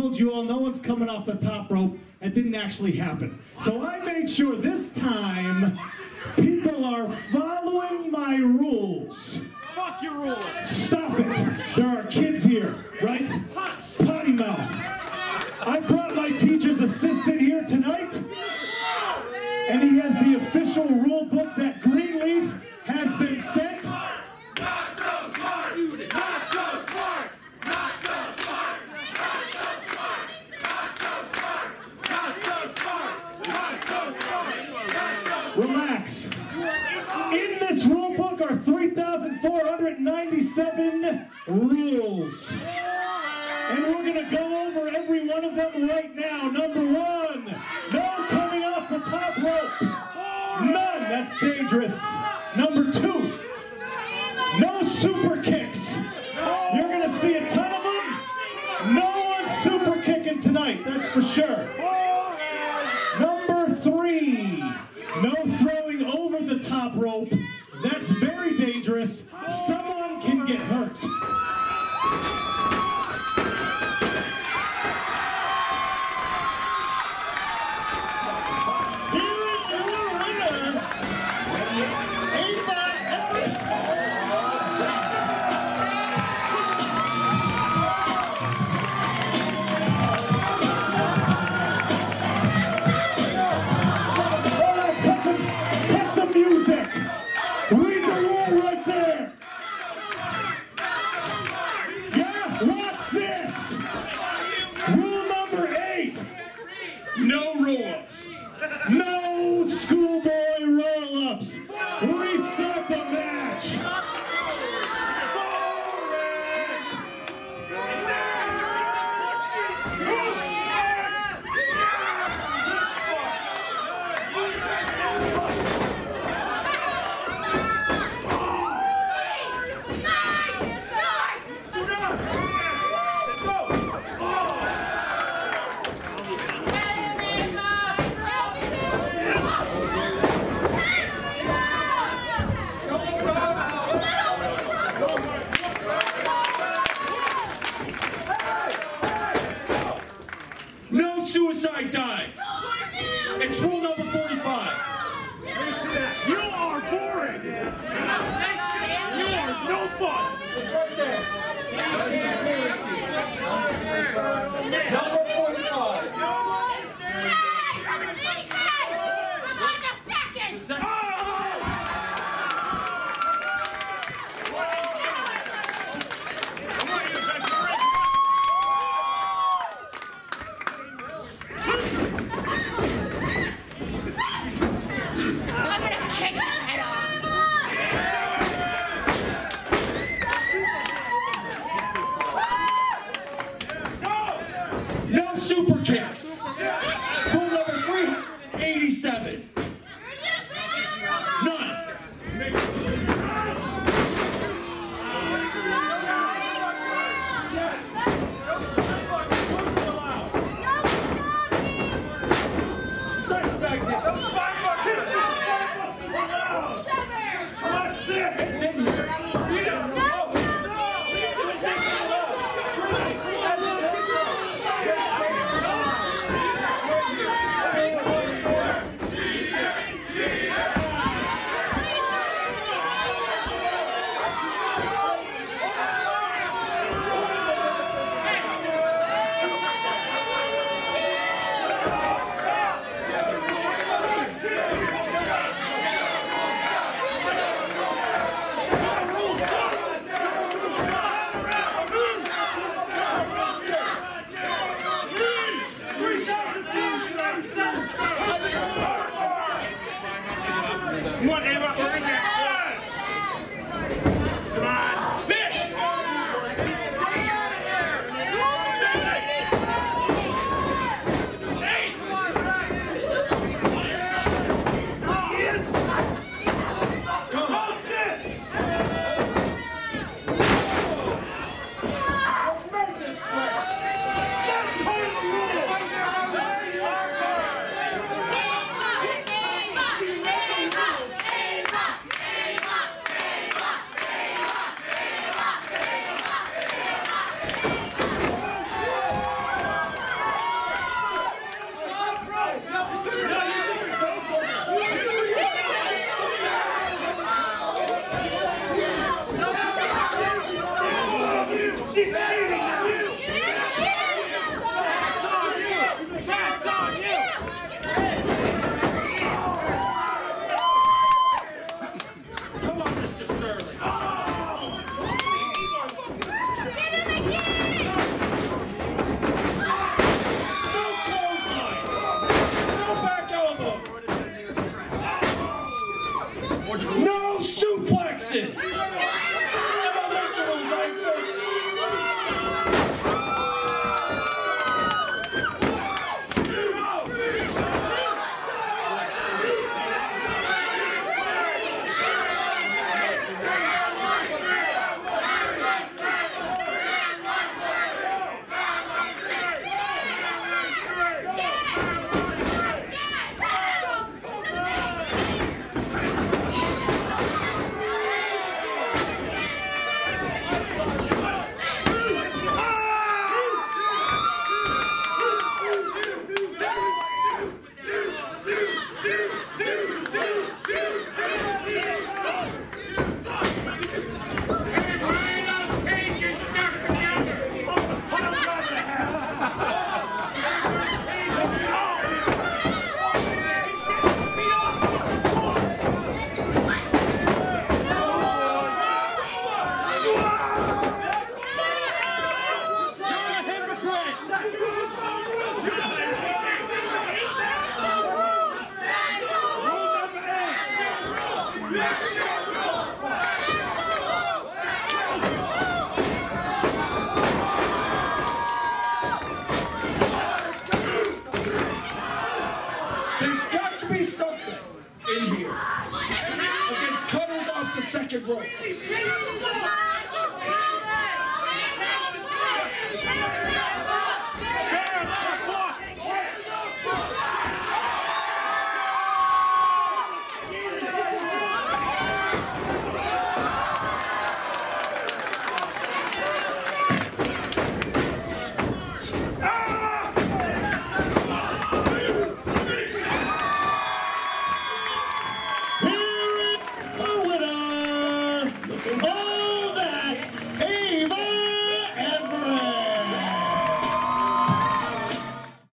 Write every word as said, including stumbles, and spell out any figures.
told you all no one's coming off the top rope. It didn't actually happen. So I made sure this time people are following my rules. Fuck your rules. Stop it. There are kids here, right? Potty mouth. I brought my teacher's assistant here tonight, and he has the official rule book that Greenleaf has been sent. Not so smart! Not so smart! Not so smart! Not so smart! Not so smart! Not so smart! Not so smart! Not so smart! Relax. In this rule book are three thousand four hundred ninety-seven rules. And we're going to go over every one of them right now. Number one, no coming off the top rope. None. That's dangerous. Number two, no super kicks. You're going to see a ton of them. No one's super kicking tonight, that's for sure. Number three, no throwing over the top rope. That's very dangerous. Someone can get hurt. Here is your winner, Ava Everett. No schoolboy roll-ups. Restart the match. Suicide dives. It's rule number forty-five. You are boring. You are no fun. It's right there. Number forty-five. I'm on the second. Second. Super kicks. Rule number three eighty-seven. None. It's in here. Really